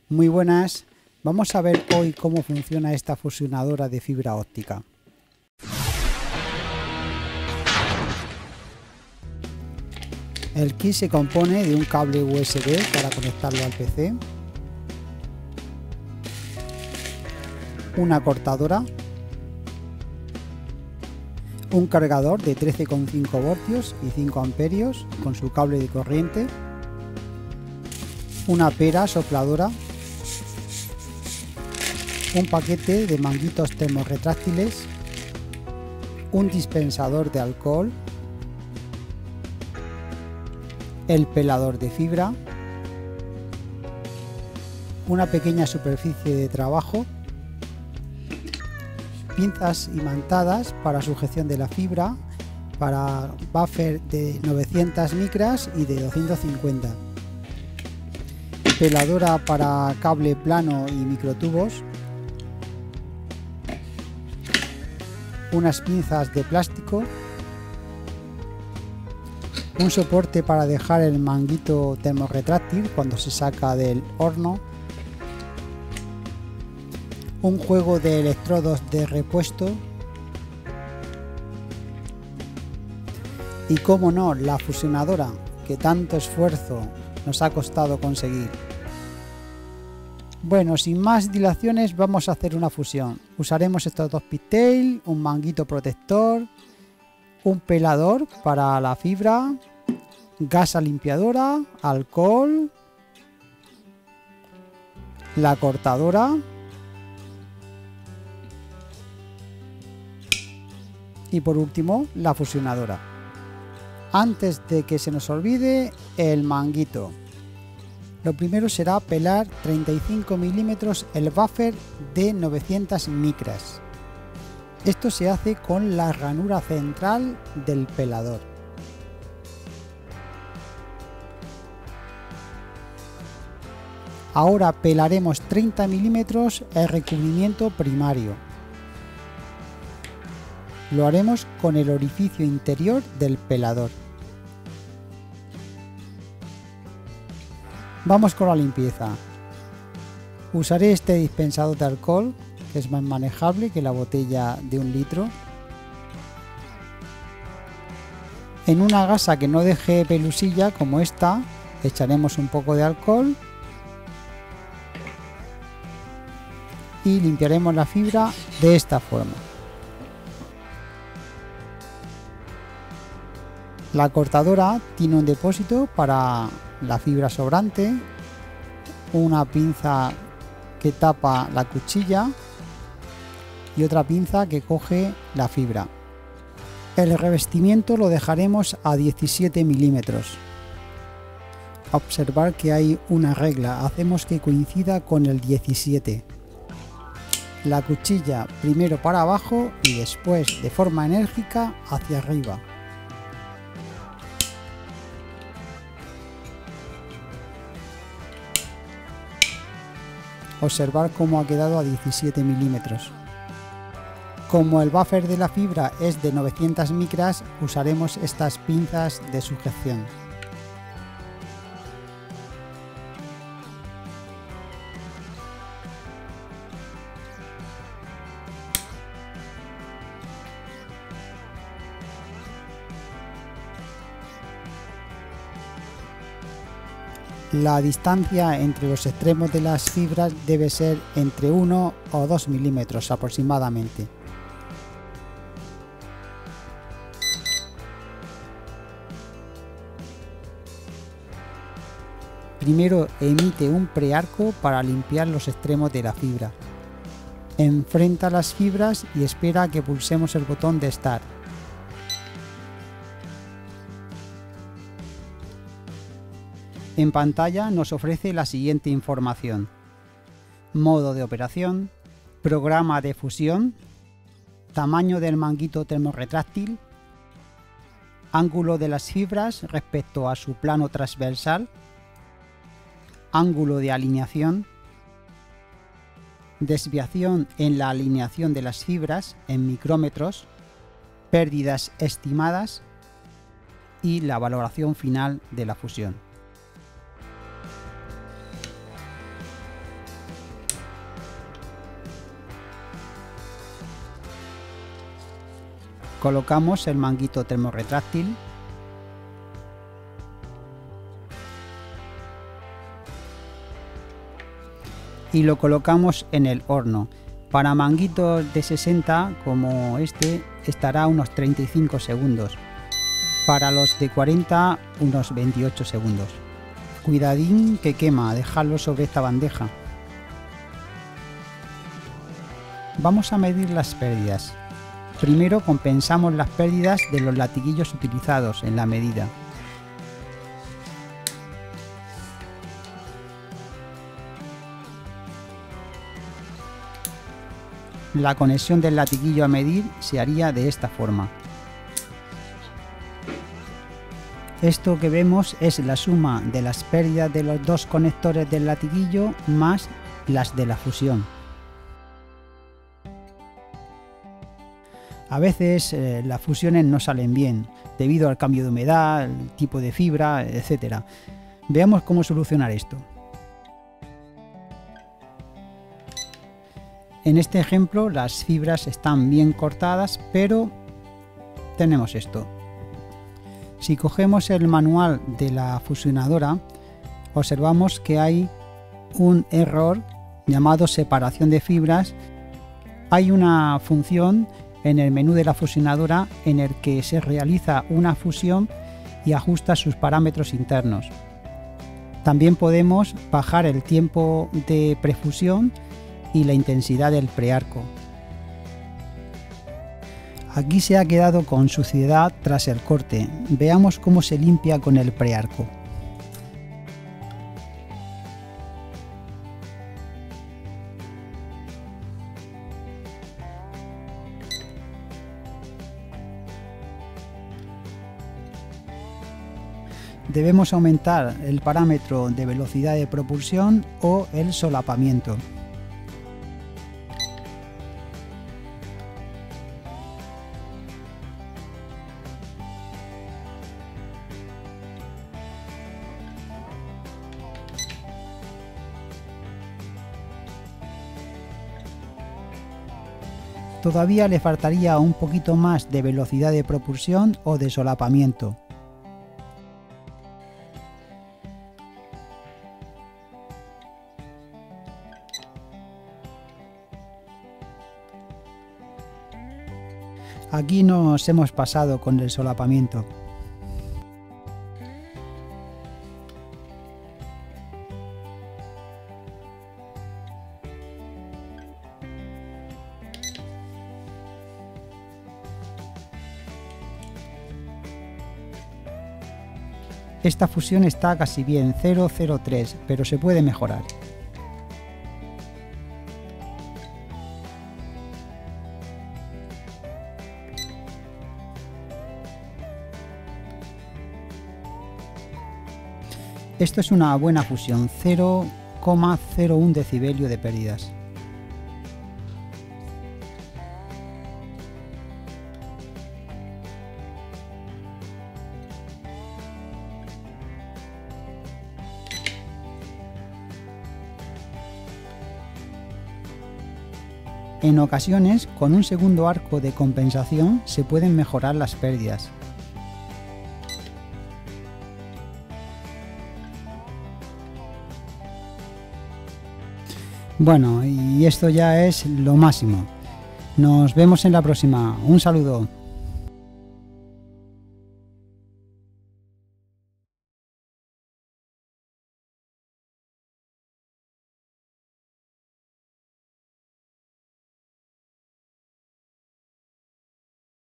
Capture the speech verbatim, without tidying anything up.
Muy buenas, vamos a ver hoy cómo funciona esta fusionadora de fibra óptica. El kit se compone de un cable U S B para conectarlo al P C, una cortadora, un cargador de trece coma cinco voltios y cinco amperios con su cable de corriente, una pera sopladora, un paquete de manguitos termorretráctiles, un dispensador de alcohol, el pelador de fibra, una pequeña superficie de trabajo, pinzas imantadas para sujeción de la fibra, para buffer de novecientas micras y de doscientos cincuenta, peladora para cable plano y microtubos, unas pinzas de plástico, un soporte para dejar el manguito termorretráctil cuando se saca del horno, un juego de electrodos de repuesto y, como no, la fusionadora que tanto esfuerzo nos ha costado conseguir. Bueno, sin más dilaciones vamos a hacer una fusión. Usaremos estos dos pigtails, un manguito protector, un pelador para la fibra, gasa limpiadora, alcohol, la cortadora y por último la fusionadora. Antes de que se nos olvide, el manguito. Lo primero será pelar treinta y cinco milímetros el buffer de novecientas micras. Esto se hace con la ranura central del pelador. Ahora pelaremos treinta milímetros el recubrimiento primario. Lo haremos con el orificio interior del pelador. Vamos con la limpieza. Usaré este dispensador de alcohol, que es más manejable que la botella de un litro. En una gasa que no deje pelusilla como esta, echaremos un poco de alcohol y limpiaremos la fibra de esta forma. La cortadora tiene un depósito para la fibra sobrante, una pinza que tapa la cuchilla y otra pinza que coge la fibra. El revestimiento lo dejaremos a diecisiete milímetros. Observar que hay una regla, hacemos que coincida con el diecisiete. La cuchilla primero para abajo y después de forma enérgica hacia arriba. Observar cómo ha quedado a diecisiete milímetros. Como el buffer de la fibra es de novecientas micras, usaremos estas pinzas de sujeción. La distancia entre los extremos de las fibras debe ser entre uno o dos milímetros aproximadamente. Primero emite un prearco para limpiar los extremos de la fibra. Enfrenta las fibras y espera a que pulsemos el botón de Start. En pantalla nos ofrece la siguiente información: modo de operación, programa de fusión, tamaño del manguito termorretráctil, ángulo de las fibras respecto a su plano transversal, ángulo de alineación, desviación en la alineación de las fibras en micrómetros, pérdidas estimadas y la valoración final de la fusión. Colocamos el manguito termorretráctil y lo colocamos en el horno. Para manguitos de sesenta como este estará unos treinta y cinco segundos, para los de cuarenta unos veintiocho segundos. Cuidadín que quema, dejarlo sobre esta bandeja. Vamos a medir las pérdidas. Primero compensamos las pérdidas de los latiguillos utilizados en la medida. La conexión del latiguillo a medir se haría de esta forma. Esto que vemos es la suma de las pérdidas de los dos conectores del latiguillo más las de la fusión. A veces eh, las fusiones no salen bien debido al cambio de humedad, el tipo de fibra, etcétera. Veamos cómo solucionar esto. En este ejemplo las fibras están bien cortadas, pero tenemos esto. Si cogemos el manual de la fusionadora, observamos que hay un error llamado separación de fibras. Hay una función en el menú de la fusionadora en el que se realiza una fusión y ajusta sus parámetros internos. También podemos bajar el tiempo de prefusión y la intensidad del prearco. Aquí se ha quedado con suciedad tras el corte. Veamos cómo se limpia con el prearco. Debemos aumentar el parámetro de velocidad de propulsión o el solapamiento. Todavía le faltaría un poquito más de velocidad de propulsión o de solapamiento. Aquí nos hemos pasado con el solapamiento. Esta fusión está casi bien, cero coma cero tres, pero se puede mejorar. Esto es una buena fusión, cero coma cero uno decibelio de pérdidas. En ocasiones, con un segundo arco de compensación se pueden mejorar las pérdidas. Bueno, y esto ya es lo máximo. Nos vemos en la próxima. Un saludo.